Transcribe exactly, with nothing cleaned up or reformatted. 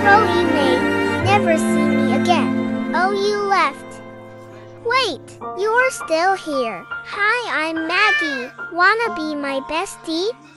Oh, you may never see me again. Oh, you left. Wait, you're still here. Hi, I'm Maggie. Wanna be my bestie?